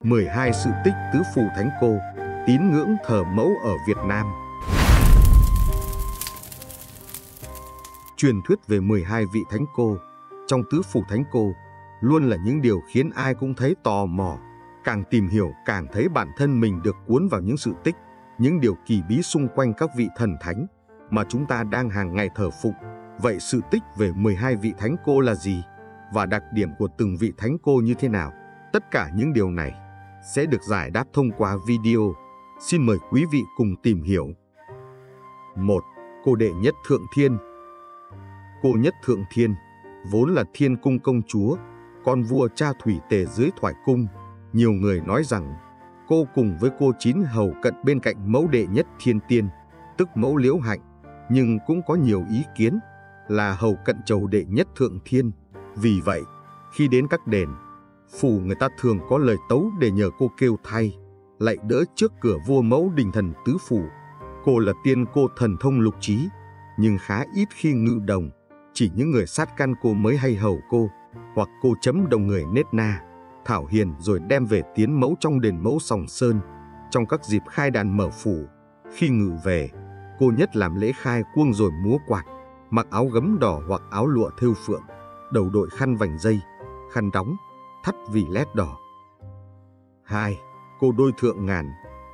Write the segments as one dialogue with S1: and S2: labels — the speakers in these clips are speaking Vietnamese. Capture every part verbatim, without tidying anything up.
S1: mười hai sự tích tứ phù thánh cô, tín ngưỡng thờ mẫu ở Việt Nam. Truyền thuyết về mười hai vị thánh cô trong tứ phù thánh cô luôn là những điều khiến ai cũng thấy tò mò. Càng tìm hiểu càng thấy bản thân mình được cuốn vào những sự tích, những điều kỳ bí xung quanh các vị thần thánh mà chúng ta đang hàng ngày thờ phụng. Vậy sự tích về mười hai vị thánh cô là gì? Và đặc điểm của từng vị thánh cô như thế nào? Tất cả những điều này sẽ được giải đáp thông qua video. Xin mời quý vị cùng tìm hiểu. một. Cô đệ nhất Thượng Thiên. Cô nhất Thượng Thiên vốn là Thiên Cung công chúa, con vua cha Thủy Tề dưới Thoại Cung. Nhiều người nói rằng cô cùng với cô Chín hầu cận bên cạnh mẫu đệ nhất Thiên Tiên, tức mẫu Liễu Hạnh, nhưng cũng có nhiều ý kiến là hầu cận chầu đệ nhất Thượng Thiên. Vì vậy, khi đến các đền, phủ người ta thường có lời tấu để nhờ cô kêu thay, lạy đỡ trước cửa vua mẫu đình thần tứ phủ. Cô là tiên cô thần thông lục trí, nhưng khá ít khi ngự đồng. Chỉ những người sát căn cô mới hay hầu cô, hoặc cô chấm đồng người nết na, thảo hiền rồi đem về tiến mẫu trong đền mẫu Sòng Sơn. Trong các dịp khai đàn mở phủ, khi ngự về, cô nhất làm lễ khai cuông rồi múa quạt, mặc áo gấm đỏ hoặc áo lụa thêu phượng, đầu đội khăn vành dây, khăn đóng, thắt vì lét đỏ. hai. Cô đôi Thượng Ngàn.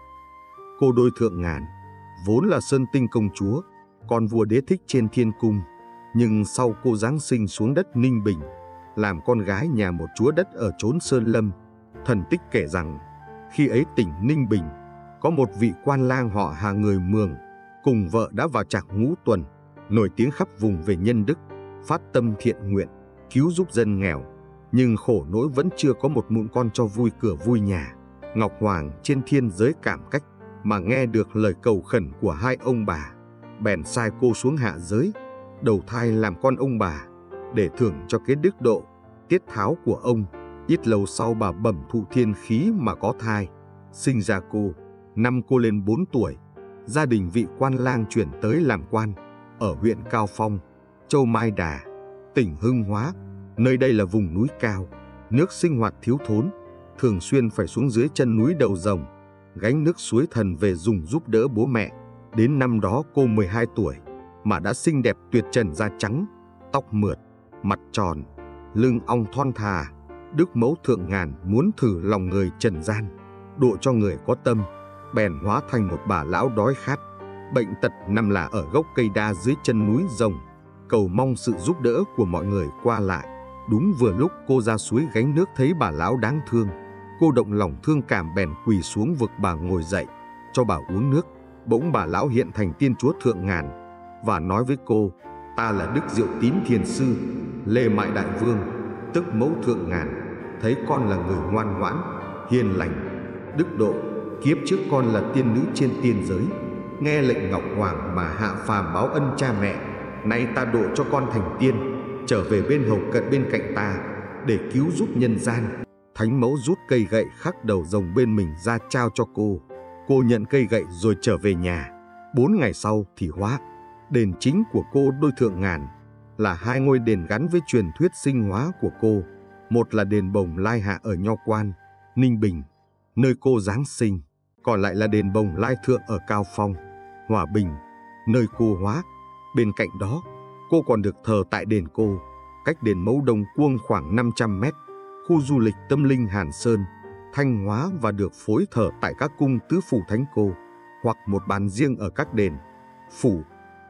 S1: Cô đôi Thượng Ngàn vốn là Sơn Tinh công chúa, con vua Đế Thích trên Thiên Cung, nhưng sau cô giáng sinh xuống đất Ninh Bình, làm con gái nhà một chúa đất ở chốn Sơn Lâm. Thần tích kể rằng, khi ấy tỉnh Ninh Bình, có một vị quan lang họ Hà người Mường, cùng vợ đã vào trạc ngũ tuần, nổi tiếng khắp vùng về nhân đức, phát tâm thiện nguyện, cứu giúp dân nghèo. Nhưng khổ nỗi vẫn chưa có một mụn con cho vui cửa vui nhà. Ngọc Hoàng trên thiên giới cảm cách, mà nghe được lời cầu khẩn của hai ông bà, bèn sai cô xuống hạ giới, đầu thai làm con ông bà, để thưởng cho cái đức độ, tiết tháo của ông. Ít lâu sau bà bẩm thụ thiên khí mà có thai, sinh ra cô. Năm cô lên bốn tuổi, gia đình vị quan lang chuyển tới làm quan ở huyện Cao Phong, châu Mai Đà, tỉnh Hưng Hóa. Nơi đây là vùng núi cao, nước sinh hoạt thiếu thốn, thường xuyên phải xuống dưới chân núi Đầu Rồng, gánh nước suối Thần về dùng giúp đỡ bố mẹ. Đến năm đó cô mười hai tuổi, mà đã xinh đẹp tuyệt trần, da trắng, tóc mượt, mặt tròn, lưng ong thon thả. Đức mẫu Thượng Ngàn muốn thử lòng người trần gian, độ cho người có tâm, bèn hóa thành một bà lão đói khát, bệnh tật nằm lả ở gốc cây đa dưới chân núi Rồng, cầu mong sự giúp đỡ của mọi người qua lại. Đúng vừa lúc cô ra suối gánh nước thấy bà lão đáng thương, cô động lòng thương cảm bèn quỳ xuống vực bà ngồi dậy, cho bà uống nước. Bỗng bà lão hiện thành tiên chúa Thượng Ngàn và nói với cô: "Ta là Đức Diệu Tín Thiền Sư, Lê Mại Đại Vương, tức mẫu Thượng Ngàn. Thấy con là người ngoan ngoãn, hiền lành, đức độ. Kiếp trước con là tiên nữ trên tiên giới, nghe lệnh Ngọc Hoàng mà hạ phàm báo ân cha mẹ. Nay ta độ cho con thành tiên, trở về bên hầu cận bên cạnh ta, để cứu giúp nhân gian." Thánh mẫu rút cây gậy khắc đầu rồng bên mình ra trao cho cô. Cô nhận cây gậy rồi trở về nhà. Bốn ngày sau thì hóa. Đền chính của cô đôi Thượng Ngàn là hai ngôi đền gắn với truyền thuyết sinh hóa của cô. Một là đền Bồng Lai Hạ ở Nho Quan, Ninh Bình, nơi cô giáng sinh. Còn lại là đền Bồng Lai Thượng ở Cao Phong, Hòa Bình, nơi cô hóa. Bên cạnh đó, cô còn được thờ tại đền cô, cách đền mẫu Đông Cuông khoảng năm trăm mét, khu du lịch tâm linh Hàn Sơn, Thanh Hóa, và được phối thờ tại các cung tứ phủ thánh cô, hoặc một bàn riêng ở các đền, phủ.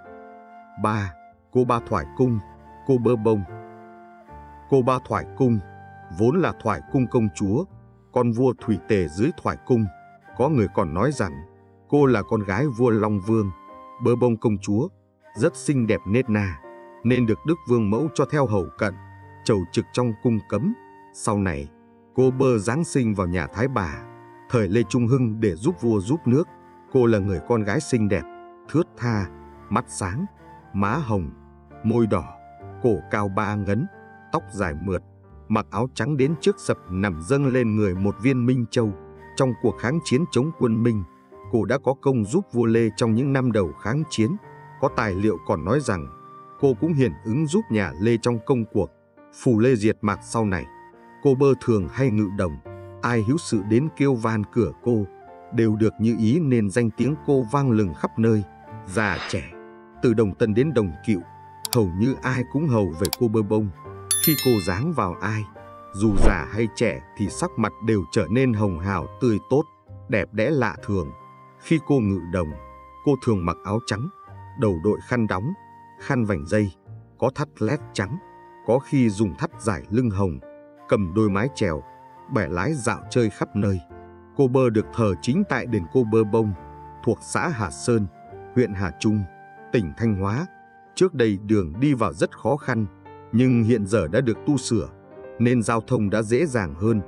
S1: ba. Cô Ba Thoại Cung, cô Bơ Bông. Cô Ba Thoại Cung vốn là Thoại Cung công chúa, con vua Thủy Tề dưới Thoại Cung. Có người còn nói rằng cô là con gái vua Long Vương. Bơ Bông công chúa rất xinh đẹp nết na, nên được Đức Vương mẫu cho theo hầu cận, chầu trực trong cung cấm. Sau này, cô Bơ giáng sinh vào nhà Thái Bà, thời Lê Trung Hưng để giúp vua giúp nước. Cô là người con gái xinh đẹp, thướt tha, mắt sáng, má hồng, môi đỏ, cổ cao ba ngấn, tóc dài mượt, mặc áo trắng đến trước sập nằm dâng lên người một viên minh châu. Trong cuộc kháng chiến chống quân Minh, cô đã có công giúp vua Lê trong những năm đầu kháng chiến. Có tài liệu còn nói rằng cô cũng hiển ứng giúp nhà Lê trong công cuộc Phù Lê diệt Mạc. Sau này, cô Bơ thường hay ngự đồng, Ai hữu sự đến kêu van cửa cô đều được như ý, nên danh tiếng cô vang lừng khắp nơi. Già trẻ, từ Đồng Tân đến Đồng Cựu, hầu như ai cũng hầu về cô Bơ Bông. Khi cô giáng vào ai, dù già hay trẻ, thì sắc mặt đều trở nên hồng hào tươi tốt, đẹp đẽ lạ thường. Khi cô ngự đồng, cô thường mặc áo trắng, đầu đội khăn đóng, khăn vành dây, có thắt lét trắng, có khi dùng thắt giải lưng hồng, cầm đôi mái chèo, bẻ lái dạo chơi khắp nơi. Cô Bơ được thờ chính tại đền Cô Bơ Bông, thuộc xã Hà Sơn, huyện Hà Trung, tỉnh Thanh Hóa. Trước đây đường đi vào rất khó khăn, nhưng hiện giờ đã được tu sửa, nên giao thông đã dễ dàng hơn.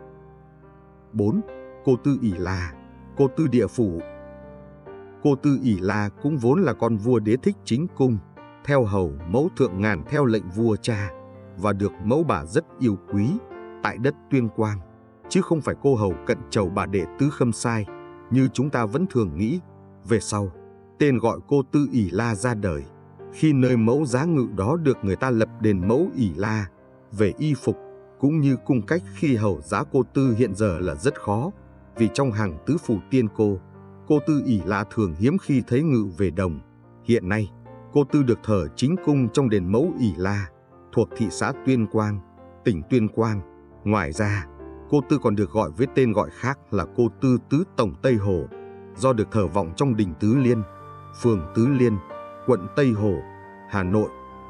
S1: bốn. Cô Tư Ỷ La, cô Tư Địa Phủ. Cô Tư Ỷ La cũng vốn là con vua Đế Thích chính cung, theo hầu mẫu thượng ngàn theo lệnh vua cha, và được mẫu bà rất yêu quý tại đất Tuyên Quang, chứ không phải cô hầu cận chầu bà Đệ Tứ Khâm Sai như chúng ta vẫn thường nghĩ. Về sau, tên gọi cô Tư Ỷ La ra đời khi nơi mẫu giá ngự đó được người ta lập đền mẫu Ỷ La. Về y phục cũng như cung cách khi hầu giá cô Tư hiện giờ là rất khó, vì trong hàng tứ phủ tiên cô, cô Tư Ỷ La thường hiếm khi thấy ngự về đồng. Hiện nay, cô Tư được thờ chính cung trong đền mẫu Ỷ La, thuộc thị xã Tuyên Quang, tỉnh Tuyên Quang. Ngoài ra, cô Tư còn được gọi với tên gọi khác là cô Tư Tứ Tổng Tây Hồ, do được thờ vọng trong đình Tứ Liên, phường Tứ Liên, quận Tây Hồ, Hà Nội.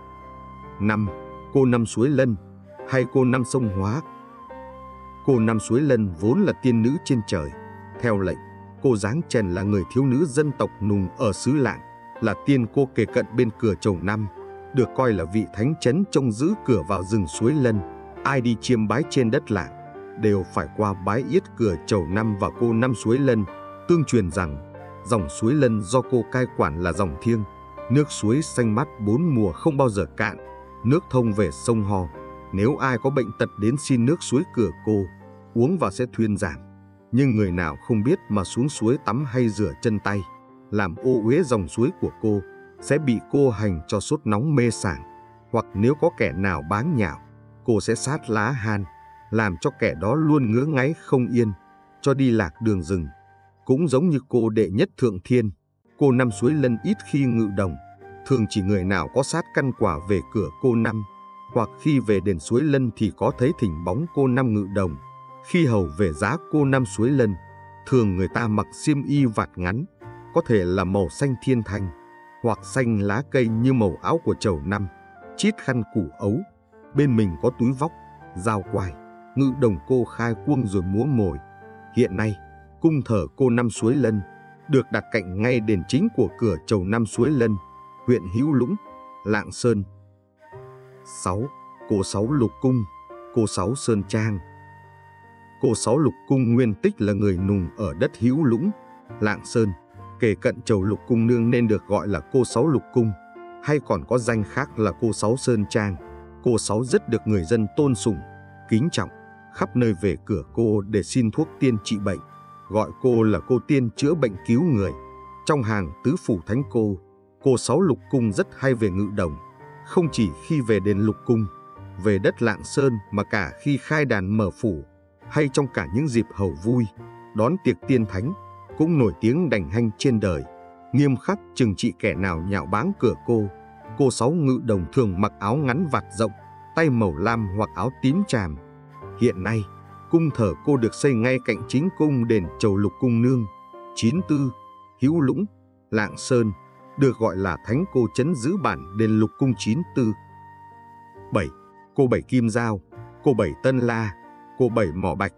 S1: năm. Cô Năm Suối Lân hay cô Năm Sông Hóa. Cô Năm Suối Lân vốn là tiên nữ trên trời. Theo lệnh, cô Giáng Trần là người thiếu nữ dân tộc Nùng ở xứ Lạng, là tiên cô kề cận bên cửa Chầu Năm, được coi là vị thánh trấn trông giữ cửa vào rừng Suối Lân. Ai đi chiêm bái trên đất Lạng đều phải qua bái yết cửa Chầu Năm và cô Năm Suối Lân. Tương truyền rằng dòng suối Lân do cô cai quản là dòng thiêng, nước suối xanh mát bốn mùa không bao giờ cạn, nước thông về sông Ho. Nếu ai có bệnh tật đến xin nước suối cửa cô, uống vào sẽ thuyên giảm. Nhưng người nào không biết mà xuống suối tắm hay rửa chân tay, làm ô uế dòng suối của cô, sẽ bị cô hành cho sốt nóng mê sảng. Hoặc nếu có kẻ nào báng nhạo, cô sẽ sát lá han, làm cho kẻ đó luôn ngứa ngáy không yên, cho đi lạc đường rừng. Cũng giống như cô Đệ Nhất Thượng Thiên, cô Năm Suối Lân ít khi ngự đồng, thường chỉ người nào có sát căn quả về cửa cô Năm, hoặc khi về đền Suối Lân thì có thấy thỉnh bóng cô Năm ngự đồng. Khi hầu về giá cô Năm Suối Lân, thường người ta mặc xiêm y vạt ngắn, có thể là màu xanh thiên thanh, hoặc xanh lá cây như màu áo của Chầu Năm, chít khăn củ ấu, bên mình có túi vóc, dao quai, ngự đồng cô khai cuông rồi múa mồi. Hiện nay, cung thờ cô Năm Suối Lân được đặt cạnh ngay đền chính của cửa Chầu Năm Suối Lân, huyện Hữu Lũng, Lạng Sơn. sáu. Cô Sáu Lục Cung, cô Sáu Sơn Trang. Cô Sáu Lục Cung nguyên tích là người Nùng ở đất Hữu Lũng, Lạng Sơn, kề cận chầu Lục Cung Nương nên được gọi là cô Sáu Lục Cung, hay còn có danh khác là cô Sáu Sơn Trang. Cô Sáu rất được người dân tôn sùng, kính trọng, khắp nơi về cửa cô để xin thuốc tiên trị bệnh, gọi cô là cô tiên chữa bệnh cứu người. Trong hàng tứ phủ thánh cô, cô Sáu Lục Cung rất hay về ngự đồng, không chỉ khi về đền Lục Cung, về đất Lạng Sơn mà cả khi khai đàn mở phủ, hay trong cả những dịp hầu vui, đón tiệc tiên thánh, cũng nổi tiếng đành hanh trên đời, nghiêm khắc trừng trị kẻ nào nhạo báng cửa cô. Cô Sáu ngự đồng thường mặc áo ngắn vạt rộng, tay màu lam hoặc áo tím tràm. Hiện nay, cung thờ cô được xây ngay cạnh chính cung đền chầu Lục Cung Nương, chín mươi tư, Hữu Lũng, Lạng Sơn, được gọi là thánh cô trấn giữ bản đền Lục Cung chín mươi tư. bảy. Cô Bảy Kim Giao, cô Bảy Tân La, cô Bảy Mỏ Bạch.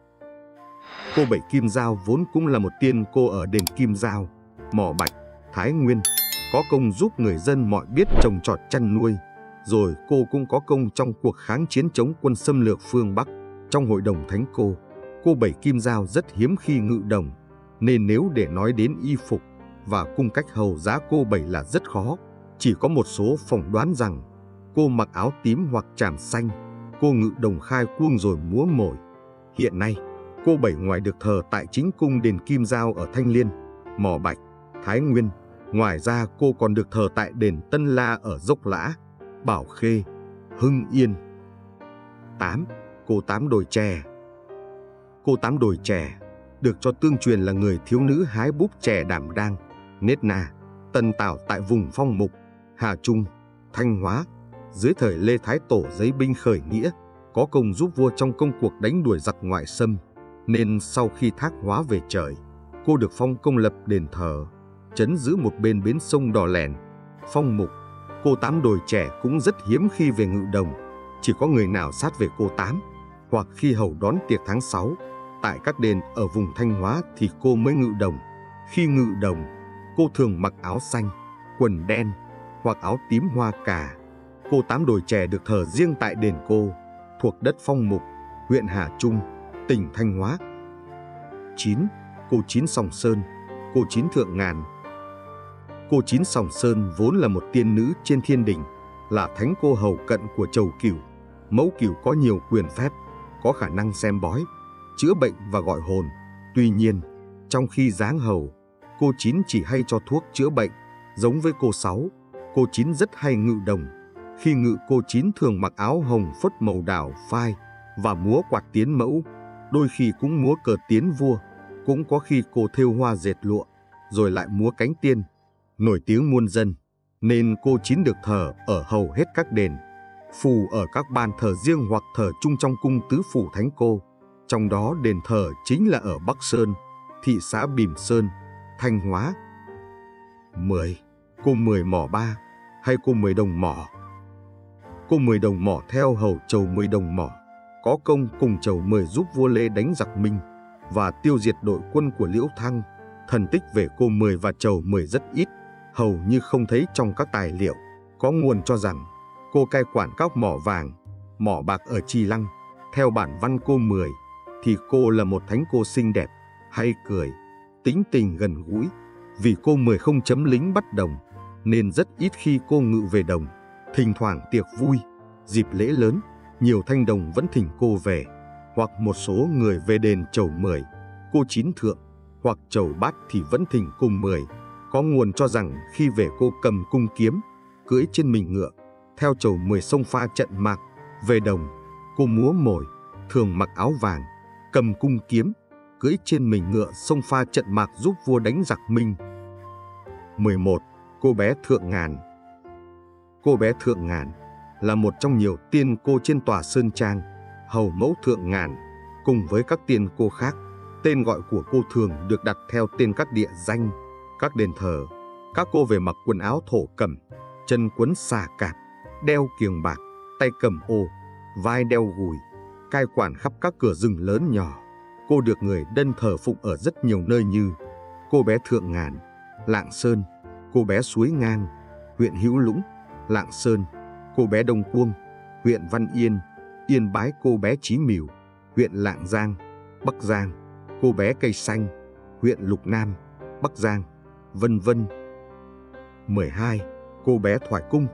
S1: Cô Bảy Kim Giao vốn cũng là một tiên cô ở đền Kim Giao, Mỏ Bạch, Thái Nguyên, có công giúp người dân mọi biết trồng trọt chăn nuôi. Rồi cô cũng có công trong cuộc kháng chiến chống quân xâm lược phương Bắc. Trong hội đồng thánh cô, cô Bảy Kim Giao rất hiếm khi ngự đồng, nên nếu để nói đến y phục và cung cách hầu giá cô Bảy là rất khó. Chỉ có một số phỏng đoán rằng cô mặc áo tím hoặc tràm xanh, cô ngự đồng khai cuông rồi múa mồi. Hiện nay, cô Bảy ngoài được thờ tại chính cung đền Kim Giao ở Thanh Liên, Mỏ Bạch, Thái Nguyên, ngoài ra cô còn được thờ tại đền Tân La ở Dốc Lã, Bảo Khê, Hưng Yên. tám. Cô Tám Đồi Chè. Cô Tám Đồi Chè được cho tương truyền là người thiếu nữ hái búp chè đảm đang, nết na, tần tảo tại vùng Phong Mục, Hà Trung, Thanh Hóa. Dưới thời Lê Thái Tổ giấy binh khởi nghĩa, có công giúp vua trong công cuộc đánh đuổi giặc ngoại xâm, nên sau khi thác hóa về trời, cô được phong công lập đền thờ, trấn giữ một bên bến sông Đò Lèn, Phong Mục. Cô Tám Đồi Chè cũng rất hiếm khi về Ngự Đồng, chỉ có người nào sát về cô Tám, hoặc khi hầu đón tiệc tháng sáu, tại các đền ở vùng Thanh Hóa thì cô mới ngự đồng. Khi ngự đồng, cô thường mặc áo xanh, quần đen hoặc áo tím hoa cà. Cô Tám Đồi Chè được thờ riêng tại đền Cô, thuộc đất Phong Mục, huyện Hà Trung, tỉnh Thanh Hóa. chín. Cô Chín Sòng Sơn, cô Chín Thượng Ngàn. Cô Chín Sòng Sơn vốn là một tiên nữ trên thiên đình, là thánh cô hầu cận của Chầu Cửu. Mẫu Cửu có nhiều quyền phép, có khả năng xem bói, chữa bệnh và gọi hồn. Tuy nhiên, trong khi giáng hầu, cô Chín chỉ hay cho thuốc chữa bệnh. Giống với cô Sáu, cô Chín rất hay ngự đồng. Khi ngự, cô Chín thường mặc áo hồng phất màu đào phai và múa quạt tiến mẫu, đôi khi cũng múa cờ tiến vua. Cũng có khi cô thêu hoa dệt lụa, rồi lại múa cánh tiên. Nổi tiếng muôn dân, nên cô Chín được thờ ở hầu hết các đền, phù ở các ban thờ riêng hoặc thờ chung trong cung tứ phủ thánh cô. Trong đó đền thờ chính là ở Bắc Sơn, thị xã Bỉm Sơn, Thanh Hóa. mười. Cô Mười Mỏ Ba hay cô Mười Đồng Mỏ. Cô Mười Đồng Mỏ theo hầu Chầu Mười Đồng Mỏ, có công cùng Chầu Mười giúp vua Lê đánh giặc Minh và tiêu diệt đội quân của Liễu Thăng. Thần tích về cô Mười và Chầu Mười rất ít, hầu như không thấy trong các tài liệu. Có nguồn cho rằng cô cai quản các mỏ vàng, mỏ bạc ở Chi Lăng. Theo bản văn cô Mười thì cô là một thánh cô xinh đẹp, hay cười, tính tình gần gũi. Vì cô Mười không chấm lính bắt đồng, nên rất ít khi cô ngự về đồng. Thỉnh thoảng tiệc vui, dịp lễ lớn, nhiều thanh đồng vẫn thỉnh cô về, hoặc một số người về đền Chầu Mười, cô Chín Thượng, hoặc Chầu Bát thì vẫn thỉnh cô Mười. Có nguồn cho rằng khi về cô cầm cung kiếm, cưỡi trên mình ngựa, theo Chầu Mười xông pha trận mạc. Về đồng, cô múa mồi, thường mặc áo vàng, cầm cung kiếm, cưỡi trên mình ngựa xông pha trận mạc giúp vua đánh giặc Minh. mười một. Cô bé Thượng Ngàn. Cô bé Thượng Ngàn là một trong nhiều tiên cô trên tòa Sơn Trang, hầu mẫu Thượng Ngàn. Cùng với các tiên cô khác, tên gọi của cô thường được đặt theo tên các địa danh, các đền thờ. Các cô về mặc quần áo thổ cẩm, chân quấn xà cạp, đeo kiềng bạc, tay cầm ô, vai đeo gùi, cai quản khắp các cửa rừng lớn nhỏ. Cô được người dân thờ phụng ở rất nhiều nơi như cô bé Thượng Ngàn, Lạng Sơn, cô bé Suối Ngang, huyện Hữu Lũng, Lạng Sơn, cô bé Đông Cuông, huyện Văn Yên, Yên Bái, cô bé Chí Mỉu, huyện Lạng Giang, Bắc Giang, cô bé Cây Xanh, huyện Lục Nam, Bắc Giang, vân vân. mười hai. Cô bé Thoại Cung.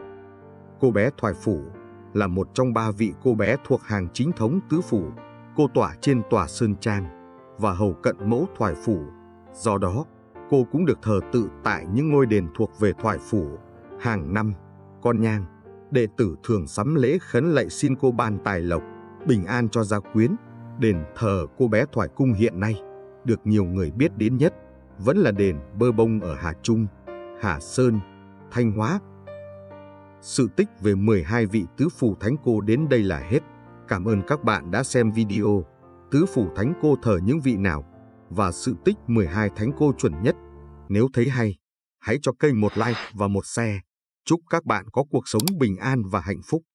S1: Cô bé Thoại Phủ là một trong ba vị cô bé thuộc hàng chính thống tứ phủ. Cô tỏa trên tòa Sơn Trang và hầu cận mẫu Thoại Phủ. Do đó, cô cũng được thờ tự tại những ngôi đền thuộc về Thoại Phủ. Hàng năm, con nhang, đệ tử thường sắm lễ khấn lạy xin cô ban tài lộc, bình an cho gia quyến. Đền thờ cô bé Thoại Cung hiện nay được nhiều người biết đến nhất vẫn là đền Bơ Bông ở Hà Trung, Hà Sơn, Thanh Hóa. Sự tích về mười hai vị tứ phủ thánh cô đến đây là hết. Cảm ơn các bạn đã xem video tứ phủ thánh cô thờ những vị nào và sự tích mười hai thánh cô chuẩn nhất. Nếu thấy hay, hãy cho kênh một like và một share. Chúc các bạn có cuộc sống bình an và hạnh phúc.